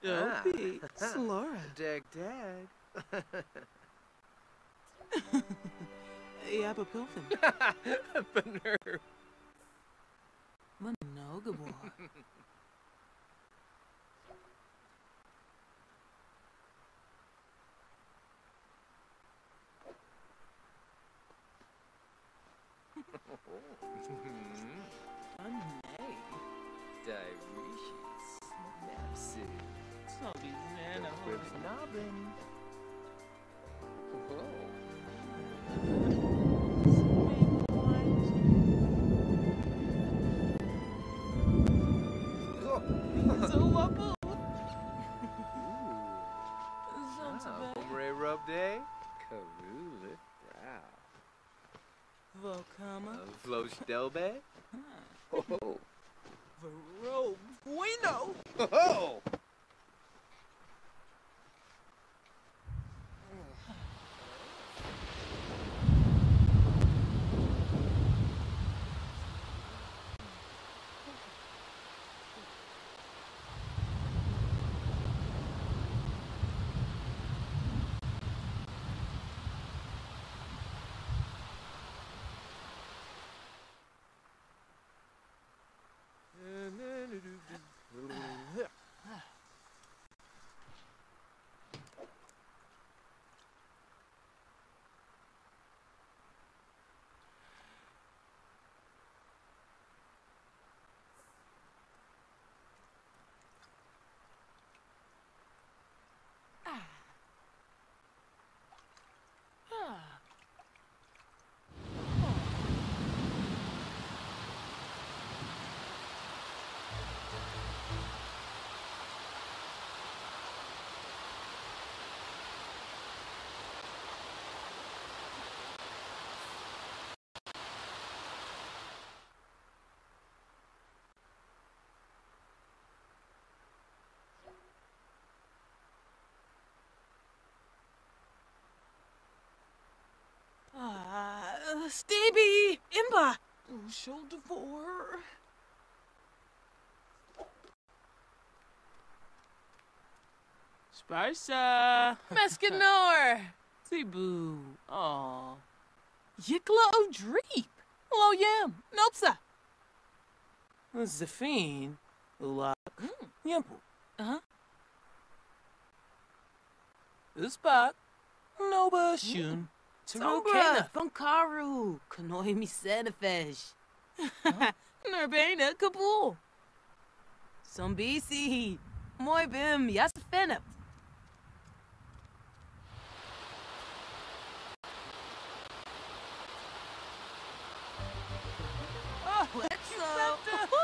Dopey. Slora. Dag dag. Yappa pilfen. Benerve. Manogabor. Anay. Diricious. Napsy. Snobby Nana. Ribs nobbin. So wappo. Hombre rub day. Karule brow. Volcama. Floch delbe. Oh. Vero bueno. Oh. Stevie! Imba! Shoulder for. Sparsa! Mescanor! Cebu! Aw. Yikla o Dreep! Hello, Yam! Nopsa! Zafine! Ulak! Yampu! Uh-huh. Uspak! Noba Shun! Sombra, Bunkaru, Kanoi mi Senefesh. Nurbana Kabul. Sombisi, Moi Bim, Yasafenep. Oh, let's go.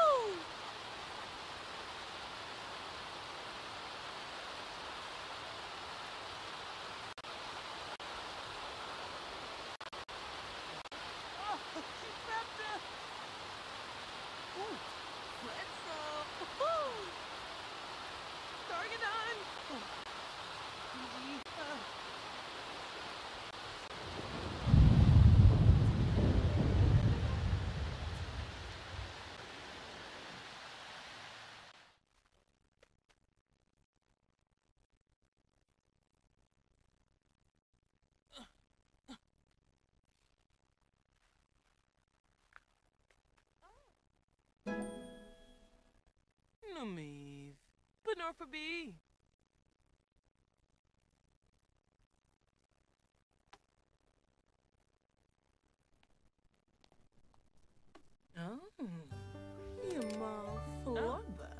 Namiv. But nor for B. Oh. Jamal Florba.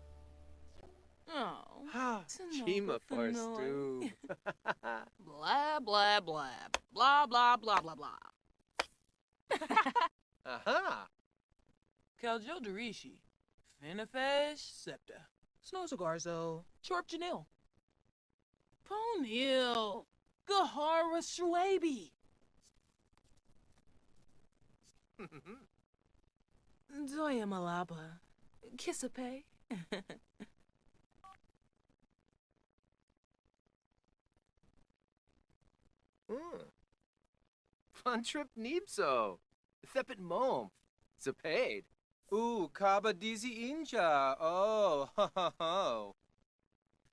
Oh. Chima for stew. Blah, blah, blah. Blah, blah, blah, blah, blah. Aha. Kaljo Darishi. Finafesh Septa. Snowzagarzo. Chorp Janil. Ponil. Gahara Shwabi. Zoya Malaba. Kissape. Fun trip Nibso. Thepit mom. Zapade. Ooh, Kaba Dizi Inja. Oh, ho ho ho.